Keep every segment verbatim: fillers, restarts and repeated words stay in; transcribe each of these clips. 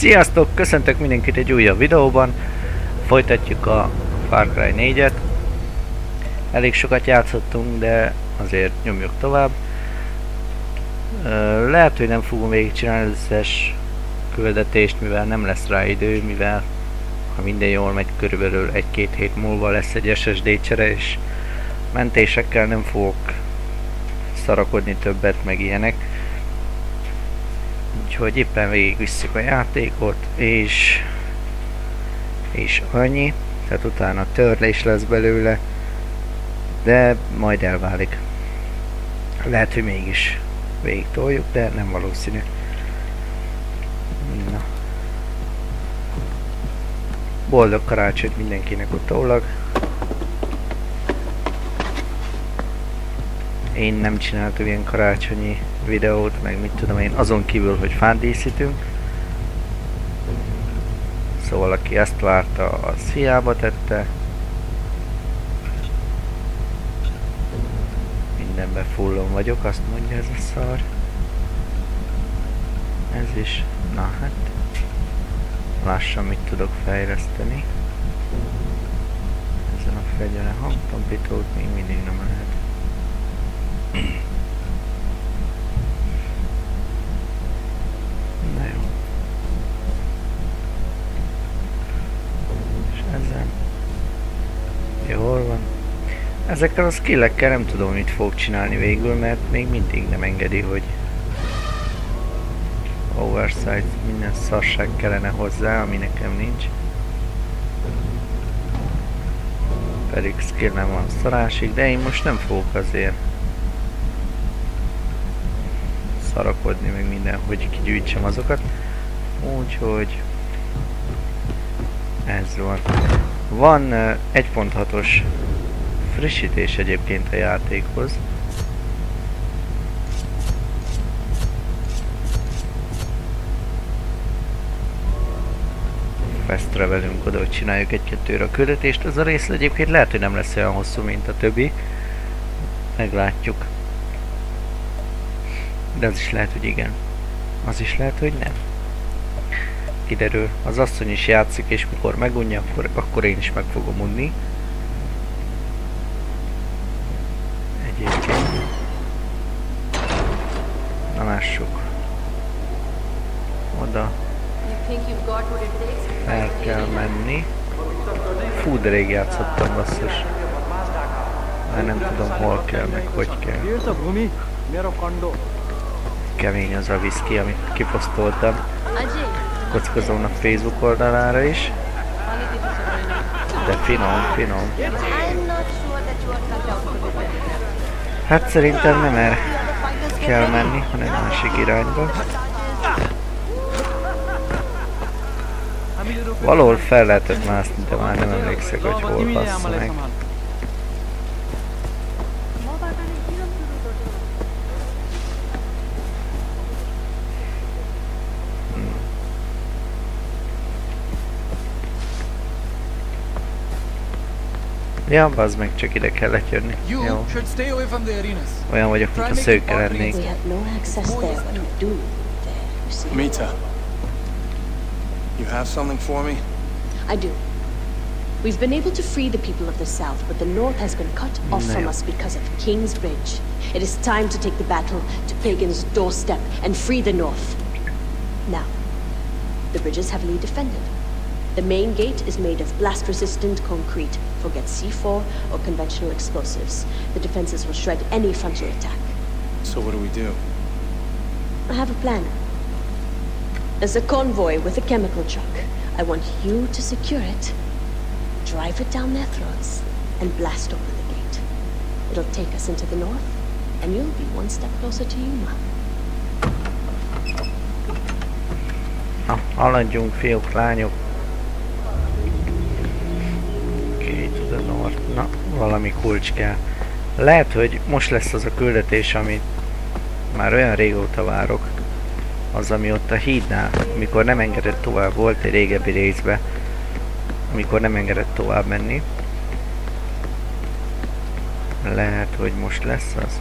Sziasztok! Köszöntök mindenkit egy újabb videóban. Folytatjuk a Far Cry négyet. Elég sokat játszottunk, de azért nyomjuk tovább. Lehet, hogy nem fogom végigcsinálni az összes küldetést, mivel nem lesz rá idő, mivel ha minden jól megy, körülbelül egy-két hét múlva lesz egy es es dé csere, és mentésekkel nem fogok szarakodni többet, meg ilyenek. Úgyhogy éppen végigvisszük a játékot, és és annyi, tehát utána törlés lesz belőle, de majd elválik. Lehet, hogy mégis végig toljuk, de nem valószínű. Na. Boldog karácsonyt mindenkinek utólag. Én nem csináltam ilyen karácsonyi videót, meg mit tudom én, azon kívül, hogy fát díszítünk. Szóval aki ezt várta, az hiába tette. Mindenben fullon vagyok, azt mondja ez a szar. Ez is. Na hát. Lassan mit tudok fejleszteni. Ezen a fegyveren hangtompítót még mindig nem lehet. Na jó. És ezen jól van. Ezekkel a skillekkel nem tudom, mit fog csinálni végül, mert még mindig nem engedi, hogy oversight, minden szarság kellene hozzá, ami nekem nincs. Pedig skill nem van szarásig, de én most nem fogok azért szarakodni meg minden, hogy kigyűjtsem azokat. Úgyhogy ez van. Van uh, egy pont hatos frissítés egyébként a játékhoz. Fast travelünk oda, hogy csináljuk egy-kettőre a küldetést. Ez a rész egyébként lehet, hogy nem lesz olyan hosszú, mint a többi. Meglátjuk. De az is lehet, hogy igen. Az is lehet, hogy nem. Kiderül. Az asszony is játszik, és mikor megunja, akkor, akkor én is meg fogom unni. Egyébként. Na lássuk. Oda. El kell menni. Fú, de rég játszottam, basszus. Már nem tudom, hol kell, meg hogy kell. Kemény az a whisky, amit kiposztoltam Kockozónak Facebook oldalára is. De finom, finom. Hát szerintem nem erre kell menni, hanem másik irányba. Valahol fel lehetett mászni, de már nem emlékszek, hogy hol bassza meg. Ja, bazd meg, csak ide kellett jönni. Jó. Olyan vagyok, mint a szőke lennék. Mita, you have something for me? I do. We've been able to free the people of the South, but the North has been cut off from us because of King's Bridge. It is time to take the battle to Pagan's doorstep and free the North. Now, the bridge is heavily defended. The main gate is made of blast-resistant concrete. Forget C four or conventional explosives. The defenses will shred any frontal attack. So what do we do? I have a plan. There's a convoy with a chemical truck. I want you to secure it, drive it down their throats, and blast open the gate. It'll take us into the north, and you'll be one step closer to Yuma. Na, haladjunk, fiúk, lányok. Na, valami kulcs kell. Lehet, hogy most lesz az a küldetés, amit már olyan régóta várok. Az, ami ott a hídnál, amikor nem engedett tovább, volt egy régebbi részbe, amikor nem engedett tovább menni. Lehet, hogy most lesz az,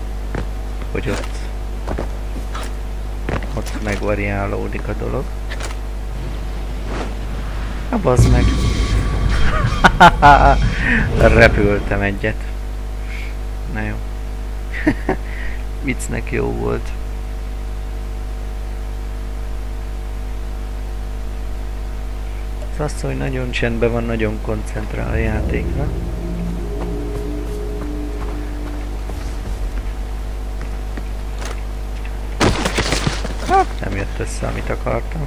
hogy ott ott megvariálódik a dolog. Na bazd meg! Repültem egyet. Na jó. Viccnek jó volt. Az, hogy nagyon csendben van, nagyon koncentrál a játékra. Hát, nem jött össze, amit akartam.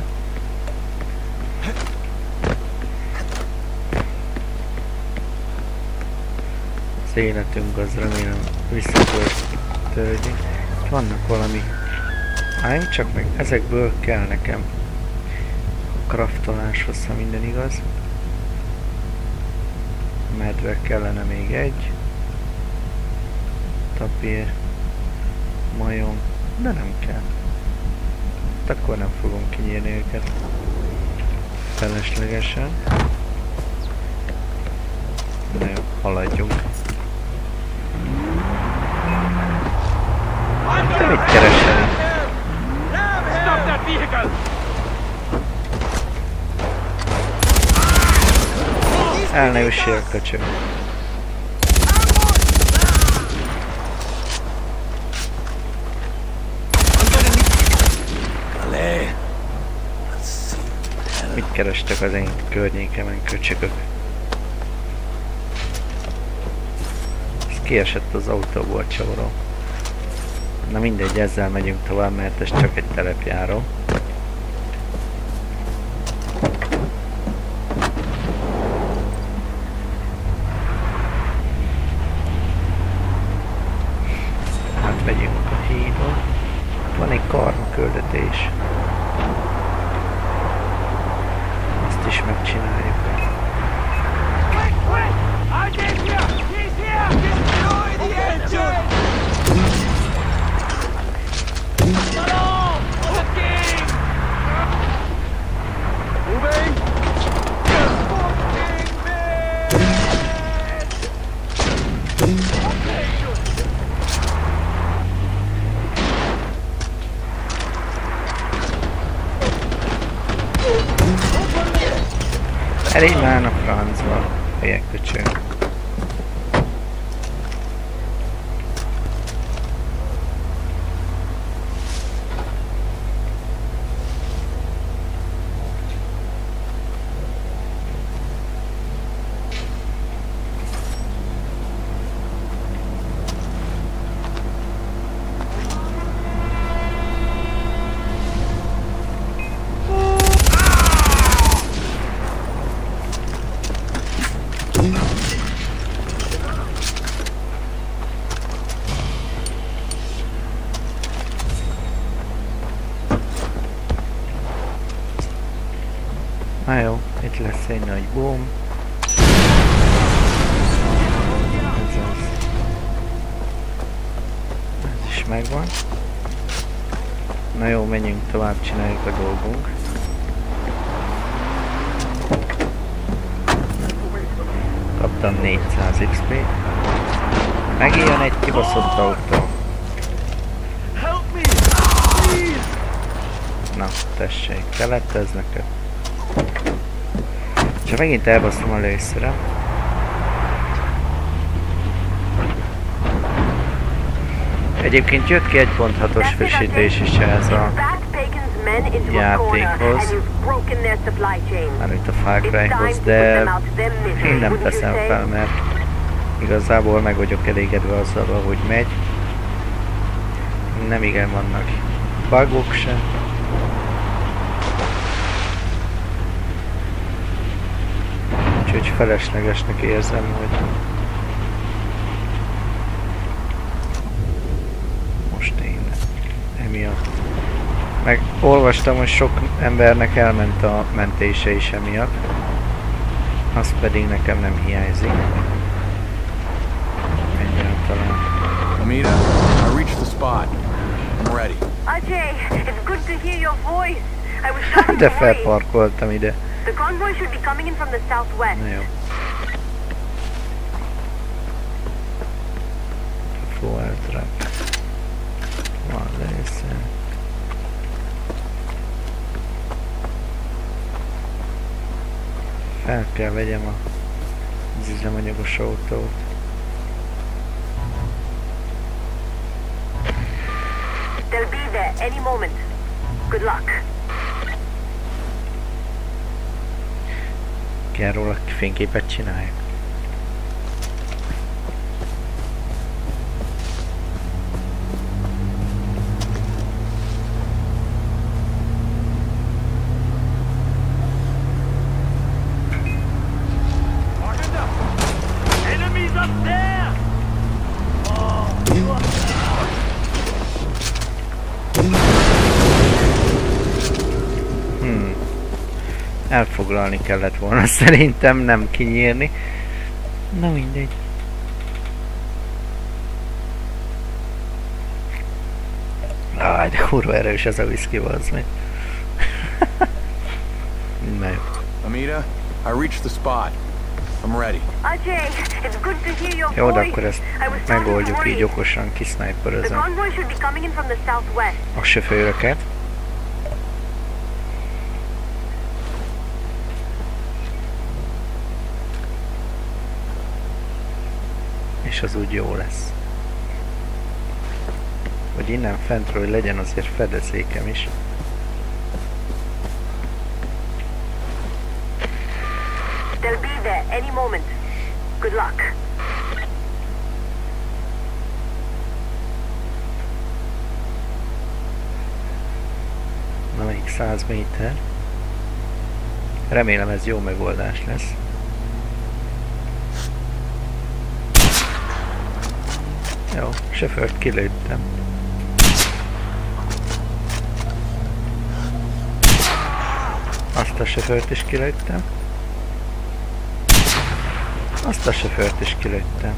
Az életünk az remélem visszatöltődik. Vannak valami... Hát csak meg ezekből kell nekem a kraftoláshoz, ha minden igaz. Medve kellene még egy. Tapír. Majom. De nem kell. Hát akkor nem fogom kinyírni őket. Feleslegesen. Na jó, haladjunk. Te mit keresel? El ne üssél, köcsög. Mit kerestek az én környékemen, köcsögök? Ez kiesett az autóból, csavaró. Na mindegy, ezzel megyünk tovább, mert ez csak egy telepjáró. Hát megyünk a hídon. Van egy karma küldetés. Azt is megcsináljuk. Elég már a francba, helyek köcsög. Na jó, itt lesz egy nagy boom. Ez az. Ez is megvan. Na jó, menjünk tovább, csináljuk a dolgunk. Kaptam négyszáz iksz pé. Megint jön egy kibaszott autó. Na, tessék, kellett ez neked? Csak megint elbaszom először. Egyébként jött ki egy pont hatos frissítés is ez a játékhoz, már itt a Far Cryhoz, de én nem teszem fel, mert igazából meg vagyok elégedve azzal, ahogy megy. Nem igen vannak bugok se. Úgyhogy feleslegesnek érzem, hogy most én emiatt. Meg olvastam, hogy sok embernek elment a mentése is emiatt. Az pedig nekem nem hiányzik. Egyáltalán. Amita, I reached the spot. I'm ready. Ajay, it's good to hear your voice. I was starting De to worry. felparkoltam ide. The convoy should be coming in from the southwest. Na jó. Fuel truck. Van része. Fel kell vegyem a az üzemanyagos autót. They'll be there any moment. Good luck. Kell róla fényképet csinálják. Elfoglalni kellett volna szerintem, nem kinyírni. Na mindegy. Áj, de kurva erős ez a whisky, az meg. Mind Amita, I reached the spot. I'm ready. Ajay, it's good to hear your jó, de voice. akkor ezt I was starting to megoldjuk így worry. okosan, The kisniperözöm convoy should be coming in from the southwest. a sofőröket. És az úgy jó lesz. Hogy innen fentről legyen azért fedezékem is. They'll be there any moment. Good luck. Na még száz méter. Remélem ez jó megoldás lesz. Jó, sofőrt kilőttem. Azt a sofőrt is kilőttem. Azt a sofőrt is kilőttem.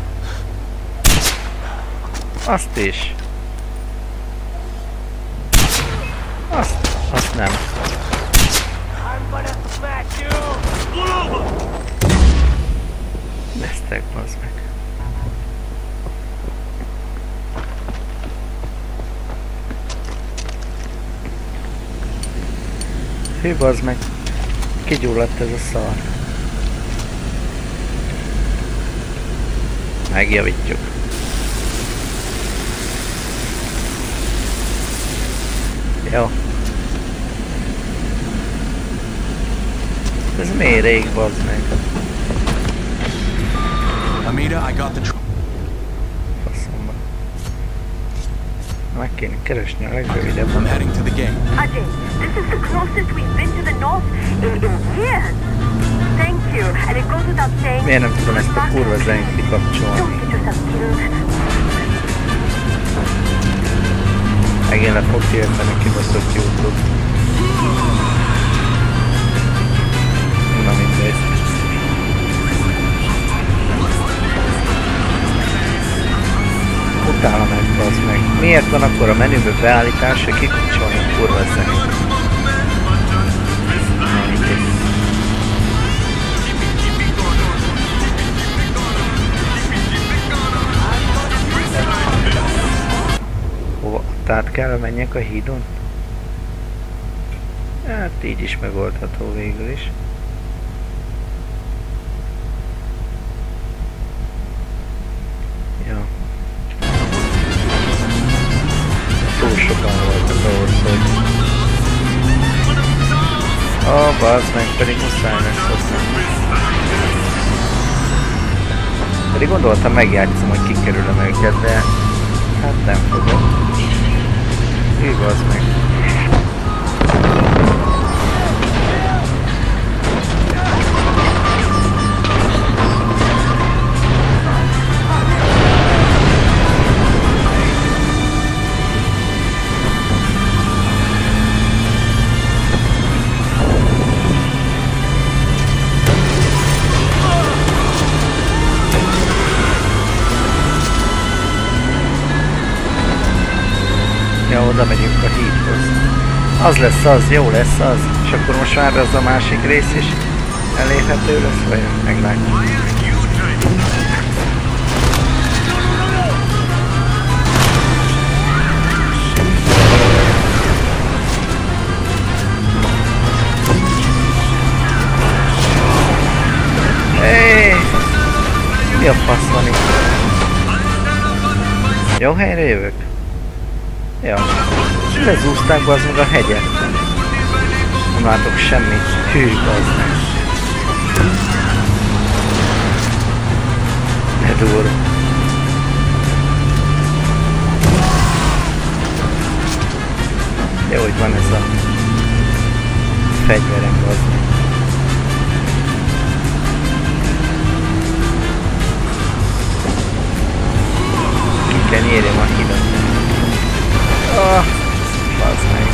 Azt is. Azt, azt nem. Vesztek, bazd meg. Hű, bazd meg. Kigyulladt ez a szar. Megjavítjuk. Jó. Ez miért rég, bazd meg? Amita, I got the tr- Faszomba. Meg kéne keresni a legrövidebb. I'm heading to the gate. Ajay, this is the closest we've been to the north in, in years. Thank you. And it goes without saying. Miért nem tudom ezt a kurva zenét kikapcsolni? Don't get yourself killed. Megint le fog érteni kibaszott YouTube. Na mindegy. Utána meg, bazd meg. Miért van akkor a menübe beállítás, hogy kikapcsolni a kurva zenét? Na mindegy. Hova? Tehát kell menjek a hídon? Hát így is megoldható végül is. Ja. Túl sokan voltak ahhoz, hogy... Ó, oh, bazd meg, pedig muszáj lesz hozzá. Pedig gondoltam megjátszom, hogy kikerülöm őket, de... Hát nem fogom. Hű, bazd meg. Ja, oda megyünk a hídhoz. Az lesz az, jó lesz az. És akkor most már az a másik rész is elérhető lesz, vagy meglátjuk. Mi a fasz van itt? Jó helyre jövök? Ja. Lezúzták be az meg a hegyet. Nem látok semmit. Hű, az meg. Ne durva. Jó, hogy van ez a fegyverem, az meg. Ki kell nyírjam a hidat. Ah, bazd meg.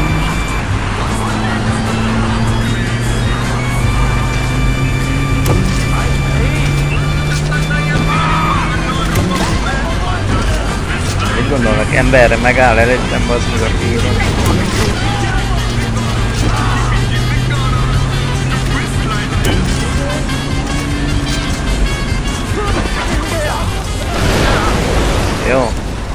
Mit gondolnak, emberre megáll előttem, bazd meg a híron. Jó.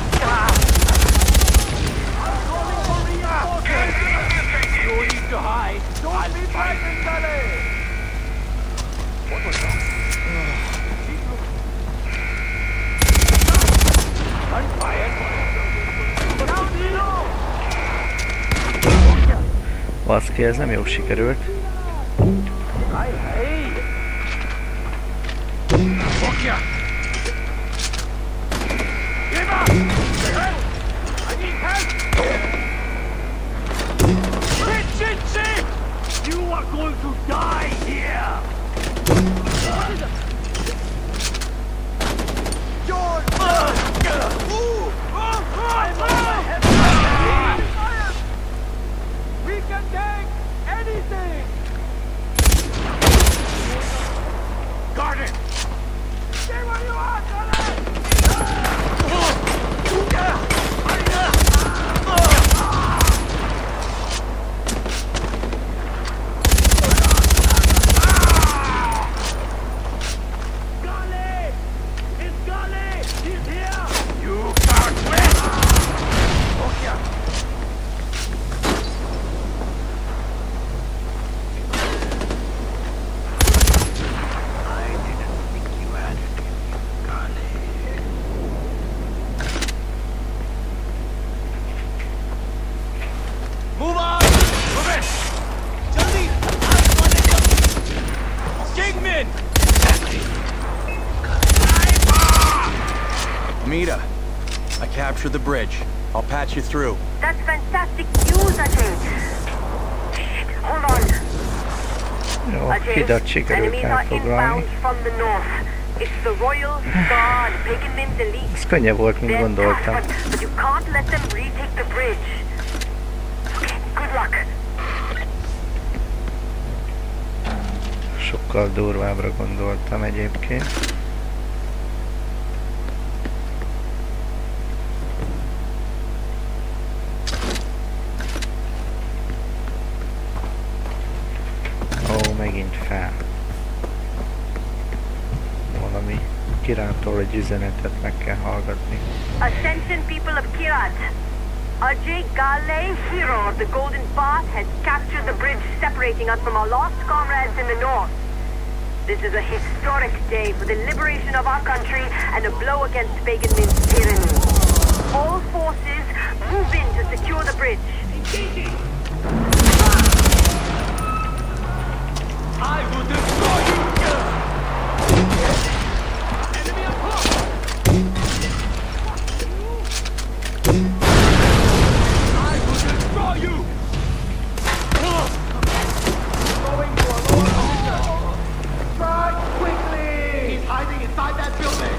Baszki, ez nem jó sikerült. You are going to die here! George! We can take anything! Guard it! Stay where you are, Amita, I captured the bridge. I'll patch you through. That's fantastic news, Ajay. Hold on. Jó, Ajay, hidat sikerült enemies are elfoglalni. inbound from the north. It's the Royal Guard, Pagan Min's elite. Ez könnyebb volt, mint They're gondoltam. tough, but, but you can't let them retake the bridge. Okay, good luck. Sokkal durvábbra gondoltam egyébként. Ó, megint fel. Valami Kirától egy üzenetet meg kell hallgatni. Attention, people of Kirat. Ajay Ghale, hero of the Golden Path, has captured the bridge separating us from our lost comrades in the north. This is a historic day for the liberation of our country and a blow against Pagan Min's tyranny. All forces move in to secure the bridge. I will destroy you! Enemy approach! I will destroy you! Going to a lower position. Strike quickly! He's hiding inside that building!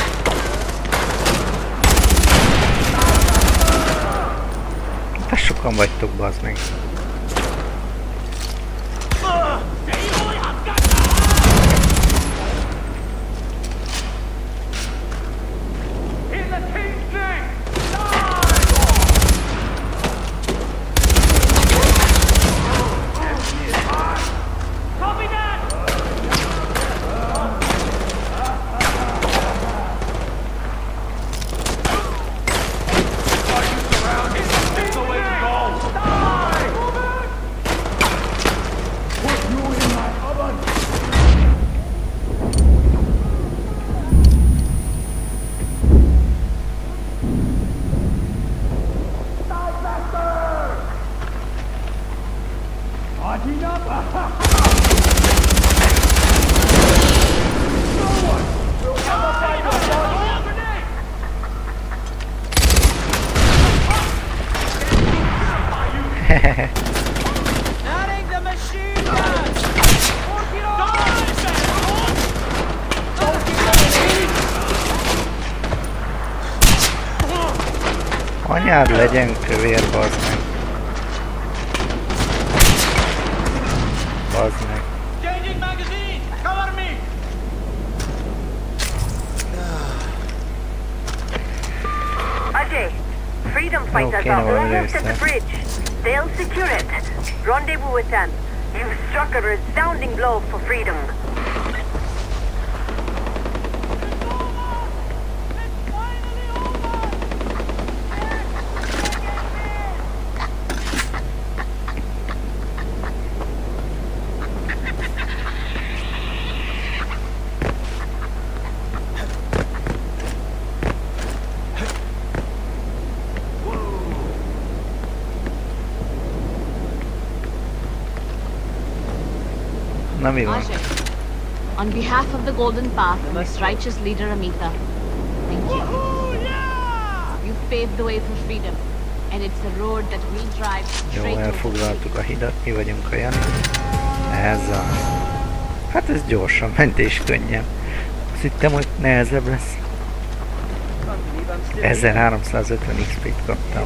Te sokan vagytok, bazd meg. In the king's name! Copy that! Are you surrounded? It's the way to go! Die! Anyád legyen kövér, bazd meg. Bazd meg. Changing magazine! Cover me! Ajay, freedom fighters Okay, are no almost at worries, the bridge. They'll secure it. Rendezvous with them. You've struck a resounding blow for freedom. Na mi van? Ajay, on behalf of the Golden Path and its righteous leader Amita, thank you. You've paved the way for freedom, and it's a road that we drive Jó, straight to elfoglaltuk a hidat, mi vagyunk a Jani. Ez a... Hát ez gyorsan ment és könnyen. Azt hittem, hogy nehezebb lesz. ezerháromszázötven iksz pét kaptam.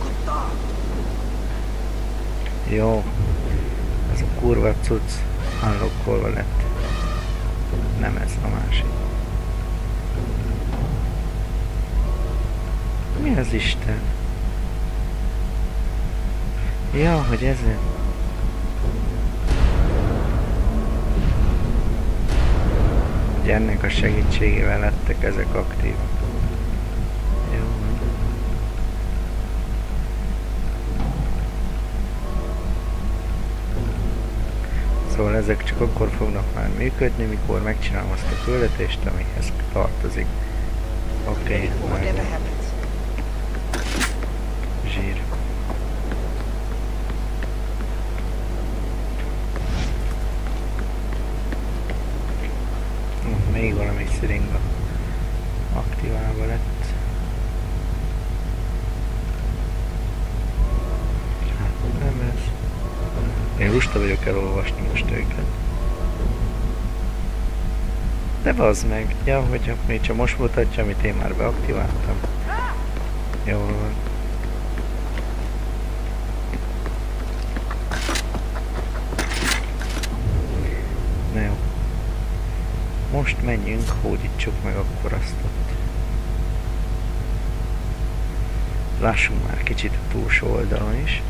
Jó. Ez a kurva cucc unlockolva lett. Nem ez a másik. Mi az Isten? Ja, hogy ezen. Hogy ennek a segítségével lettek ezek aktívak. Jó. Szóval ezek csak akkor fognak már működni, mikor megcsinálom azt a küldetést, amihez tartozik. Oké, okay, zsír. Hm, még valami sziringa aktiválva lett. Hát nem ez. Én lusta vagyok elolvasni most őket. De bazd meg, ja, hogy még csak most mutatja, amit én már beaktiváltam. Jól van. Na jó. Most menjünk, hódítsuk meg akkor azt ott. Lássunk már kicsit a túlsó oldalon is.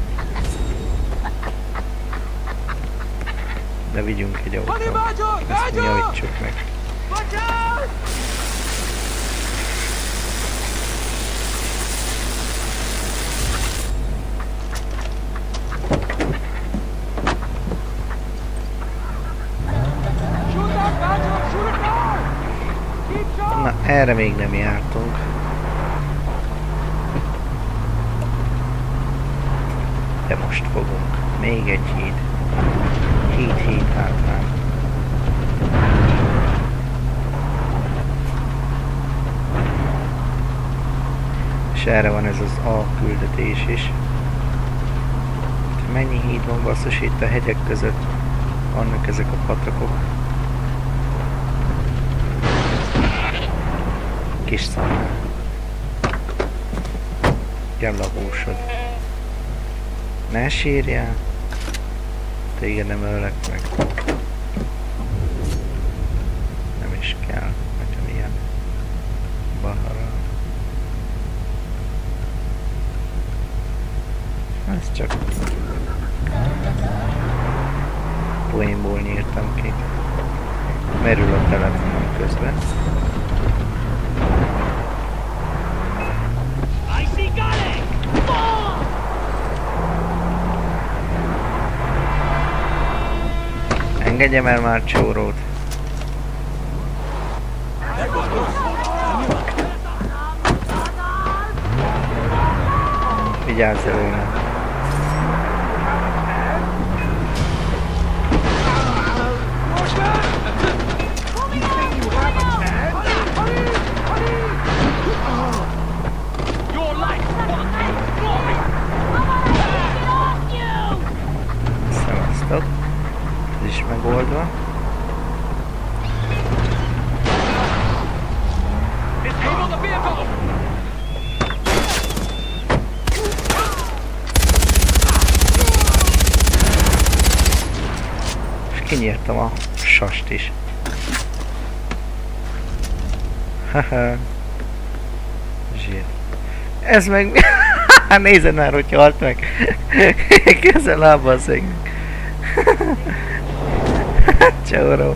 De vigyünk egy autót. Ezt javítsuk meg. Na, erre még nem jártunk. De most fogunk. Még egy híd. Híd, híd hátrán. És erre van ez az A küldetés is. Mennyi híd van basszus itt a hegyek között? Vannak ezek a patakok. Kis számán. Kell a húsod. Ne sírjál. Téged nem öllek meg. Nem is kell, hogyha milyen bahara. Ez csak poénból nyírtam ki. Merül a telefonom közben. Engedjem el már csórót. Vigyázz előre. Szevasztok. Ez is megoldva. kinyírtam a sast is. Haha. Zsír. Ez meg... Nézd már, hogy halt meg. Kezel lábbal szegünk. Csauró.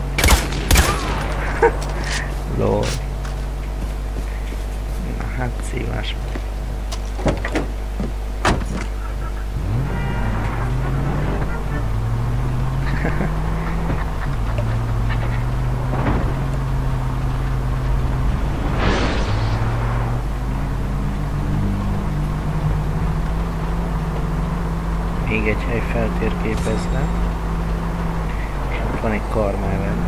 Lol. Na hát szívás. Még egy hely feltérképezve. Van egy karmávent.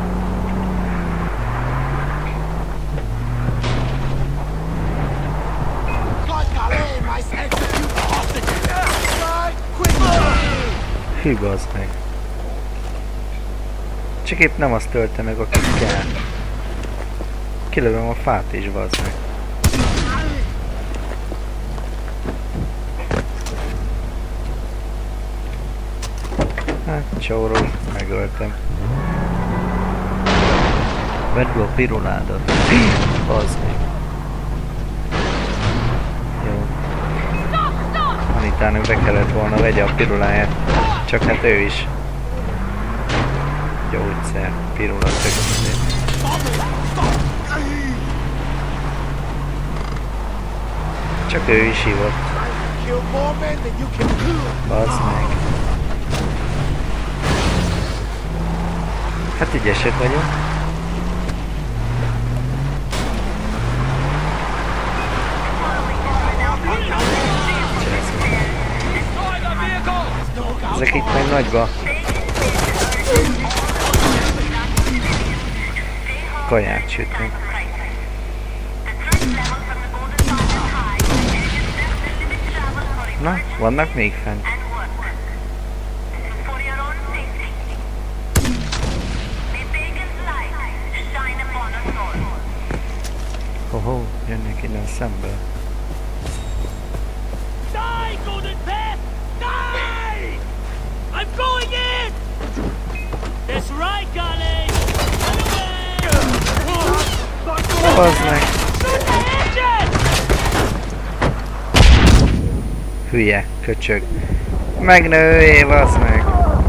Hű, bazd meg. Csak épp nem azt tölte meg, aki kell. Kilövöm a fát is, bazd meg. Hát, csóró, megöltem. Vedd be a piruládat. Bazd meg. Jó. Anitának be kellett volna vegye a piruláját. Csak hát ő is. Gyógyszer, pirula, tök minden. Csak ő is hívott. Bazd meg. Hát ügyesek vagyunk. Ezek itt meg nagyba. Kaját sütnek. Na, vannak még fent. Hoho, jönnek innen szemből. Die, Golden Path! Die! I'm going in! That's right, Gale! Bazd meg! Hülye, köcsög. Megnőjé, bazd meg!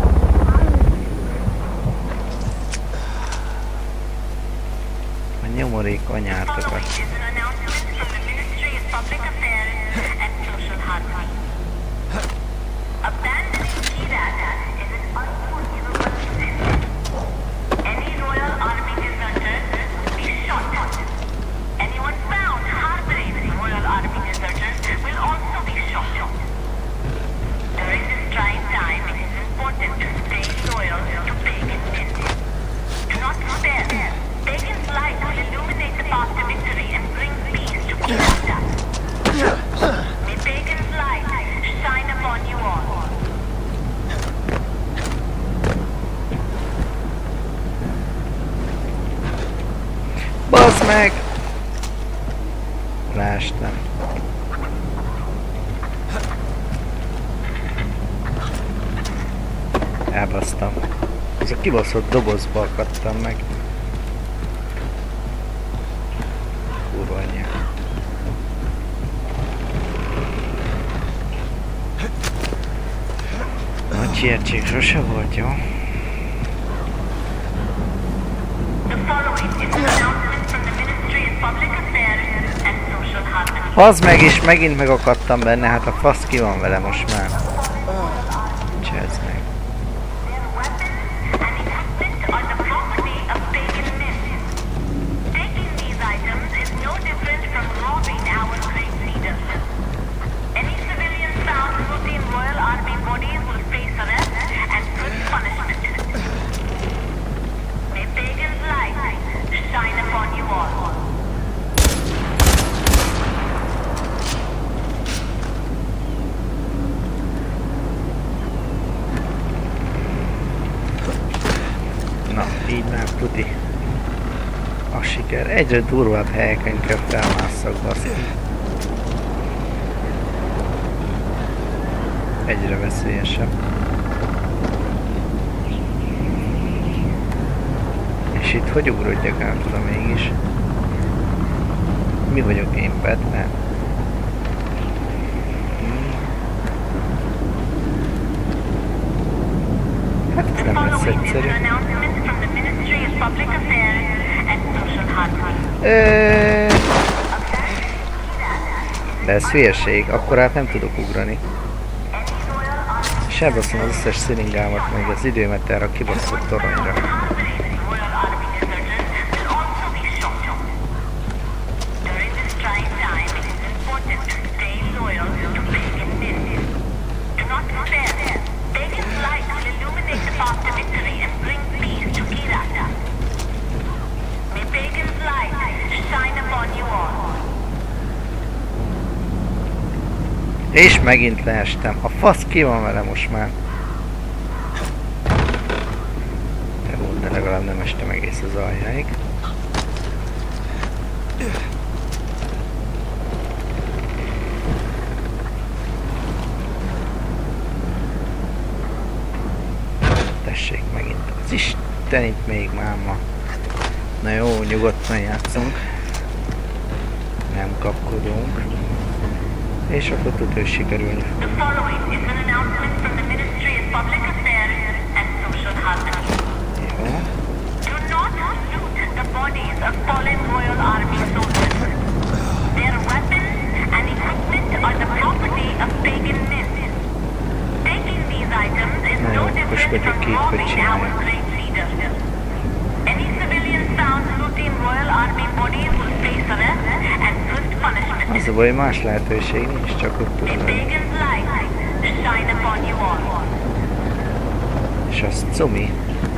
A nyomorék anyártokat. Bazd meg! Leestem. Elbasztam. Ez a kibaszott dobozba akadtam meg. Kurva anyja. Nagy sietség sose volt, jó? Az meg is megint megakadtam benne, hát a fasz ki van vele most már. Csezd meg. Na, így már tuti. A siker. Egyre durvább helyeken kell felmásszak, baszni. Egyre veszélyesebb. És itt hogy ugrodjak át oda mégis? Mi vagyok én, Batman? Hát ez nem lesz egyszerű. Eee... De ez hülyeség, akkor hát nem tudok ugrani. És elbaszom az összes szilingámat, meg az időmet erre a kibaszott toronyra. És megint leestem. A fasz ki van vele most már. Jó, de legalább nem estem egész az aljáig. Tessék megint. Az Istenit még máma. Na jó, nyugodtan játszunk. Nem kapkodunk. És akkor tud ő sikerülni. The following is an announcement from the Ministry of Public Affairs and Social Harmony. Jó. Do not loot the bodies of fallen Royal Army soldiers. Their weapons and equipment are the property of pagan men. Taking these items is no different from robbing our great leader. Any civilians found looting Royal Army bodies will face arrest and swift punishment. Az a baj, más lehetőség nincs, csak ott tud lenni. És az cumi.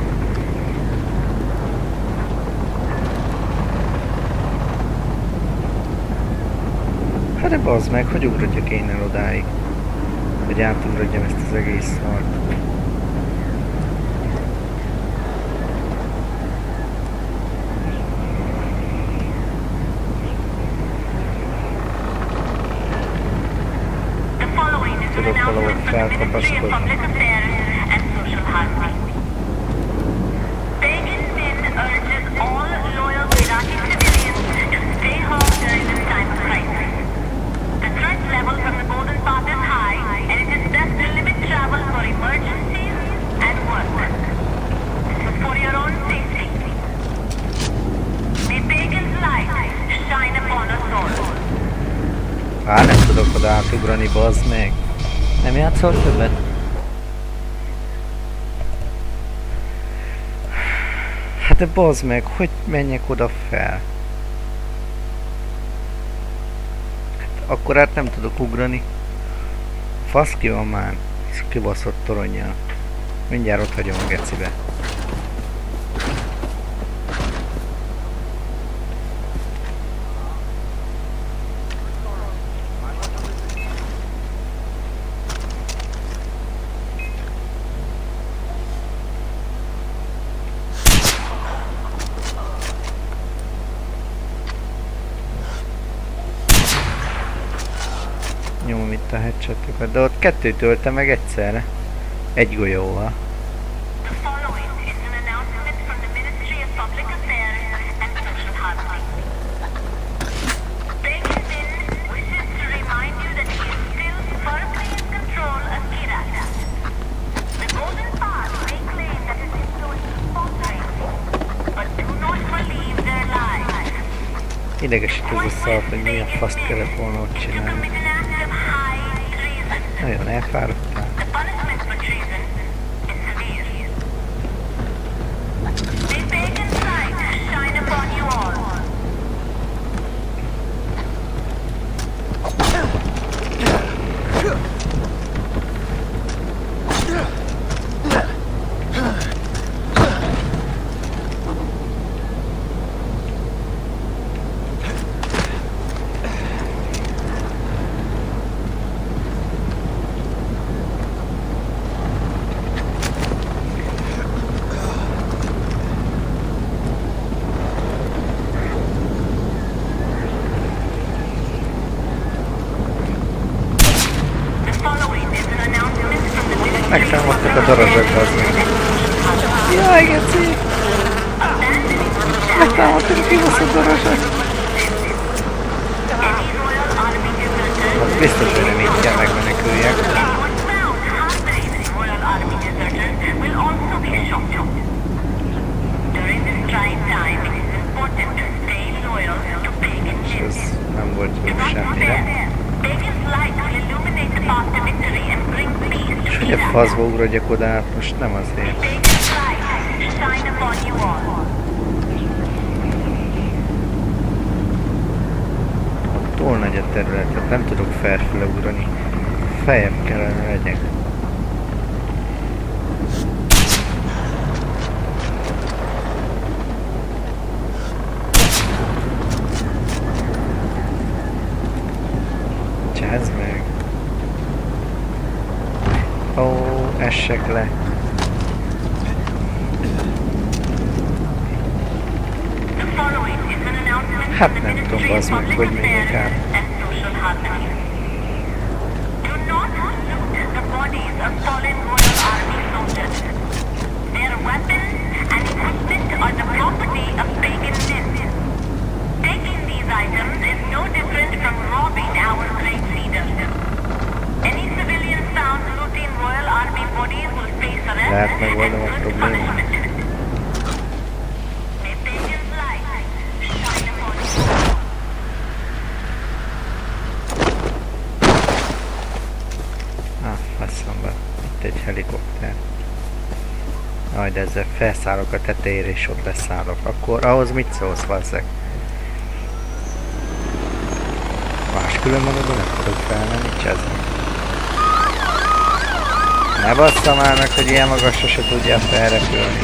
Hát de bazd meg, hogy ugrodjak én el odáig? Hogy átugrodjam ezt az egész szart. Tudok valahogy felkapaszkodni. Á, nem tudok oda átugrani, bazd meg. Nem játszol többet? Hát de bazd meg, hogy menjek oda fel? Hát akkor hát nem tudok ugrani. Fasz ki van már, kibaszott toronnyal. Mindjárt ott hagyom a gecibe. Nyomom itt a headshotokat, de ott kettőt öltem meg egyszerre. Egy golyóval. Idegesít ez a szart, hogy milyen faszt kellett volna ott csinálni. Nagyon elfáradtál. Megtámadtak a darazsak, az meg. Jaj, geci! Biztos, hogy nem így kell megmeneküljek. És ez nem volt jó semmire. És hogy a faszba ugrodjak oda, hát most nem azért. Túl nagy a területet, nem tudok felfele ugrani. Fejem kellene legyek. Csázd meg! Ó, essek le! Hát nem tudom, az meg, hogy menjek át. Lehet megoldom a problémát. Itt egy helikopter. Majd ezzel felszállok a tetejére és ott leszállok. Akkor ahhoz mit szólsz, vazzeg? Máskülön maradva nem tudok felmenni, csezem. Ne basszam már meg, hogy ilyen magasra se tudjál felrepülni.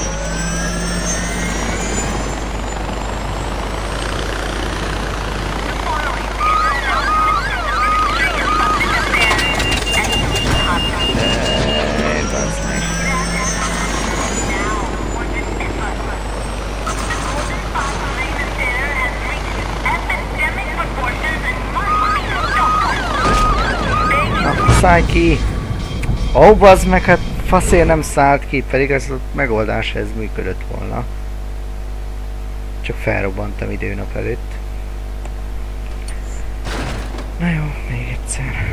Szállj ki! Ó, oh, bazd meg, hát faszér nem szállt ki, pedig ez a megoldás ez működött volna. Csak felrobbantam időnap előtt. Na jó, még egyszer.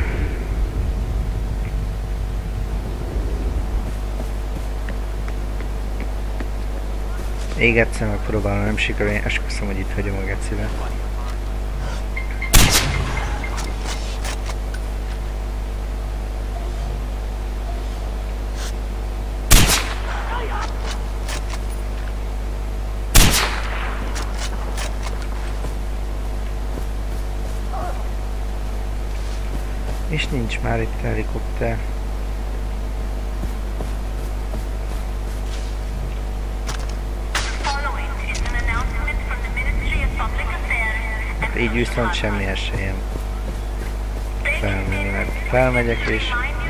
Még egyszer megpróbálom, nem sikerül, én esküszöm, hogy itt hagyom a gecibe. És nincs már itt helikopter. Így viszont semmi esélyem felmenni, mert felmegyek és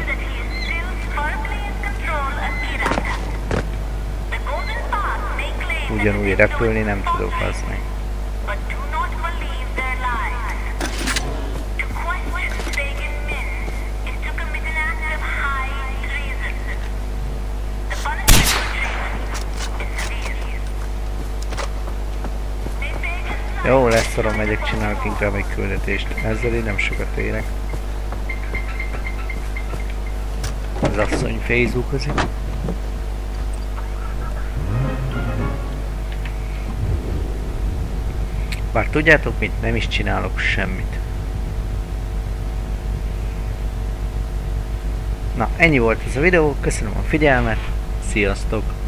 ugyanúgy repülni nem tudok használni. Jó, leszorom, megyek, csinálok inkább egy küldetést. Ezzel én nem sokat érek. Az asszony Facebookozik. Bár tudjátok mit? Nem is csinálok semmit. Na, ennyi volt ez a videó. Köszönöm a figyelmet. Sziasztok!